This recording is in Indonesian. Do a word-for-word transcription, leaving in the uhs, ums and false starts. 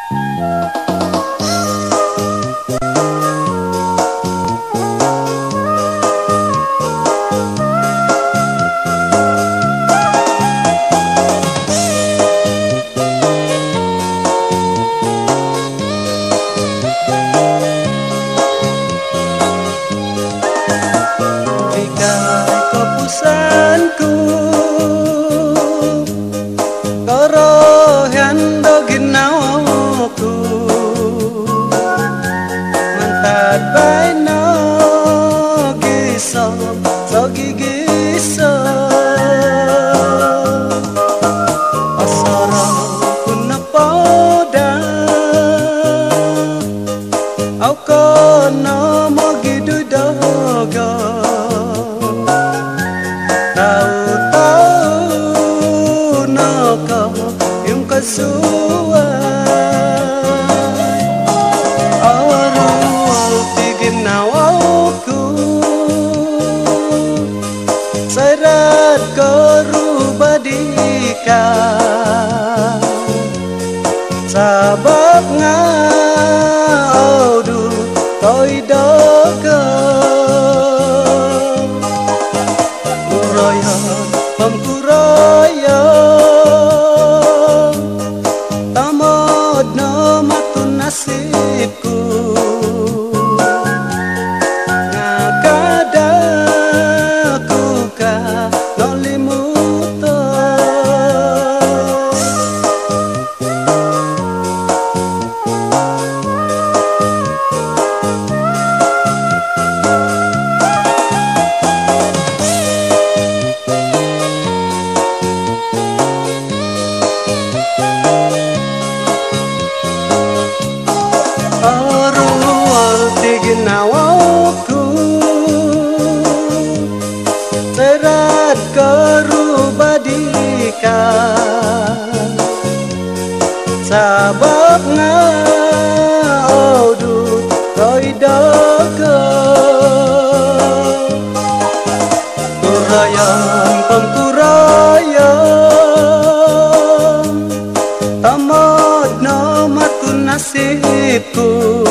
Kepusanku korohan dogin nawaku mantat baino giso sogi giso asara kuna poda au kono mogi dudogo tahu-tahu nakau yung kasuai awarual tigin nawaku serat korubadika sabab ngaudu toy doga pamkuraya tamod na matun nasibku ngakadaku ka nolimuto nawaku serat korubadika sabab ngaudu toy dogo kurayan pamkurayan tamod na matun nasibku